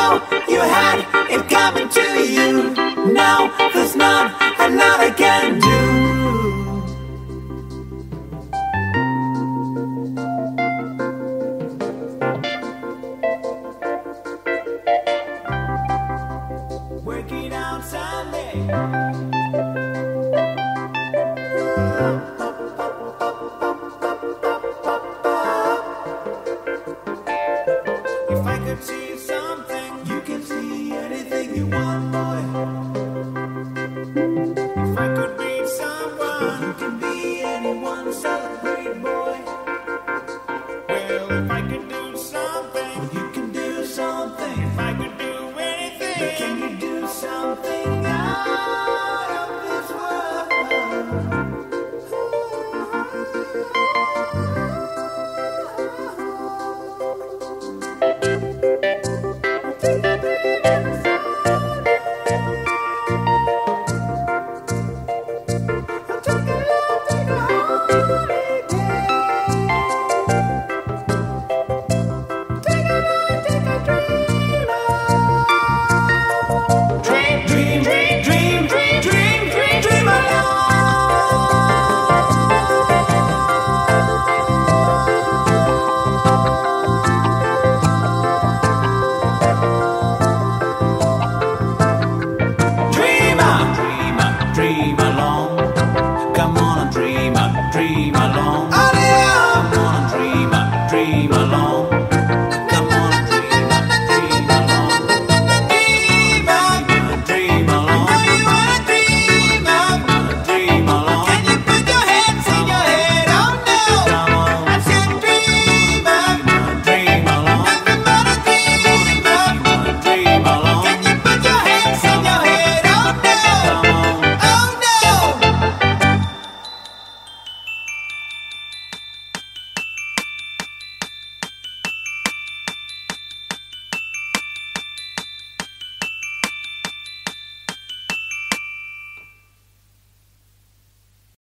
know you had it coming to you. Now there's not a lot I can do. Working out Sunday. If I could see something, you can see anything you want, boy. If I could be someone, you can be anyone, celebrate, boy. Well, if I could do something, well, you can do something. If I could do anything, but can you do something out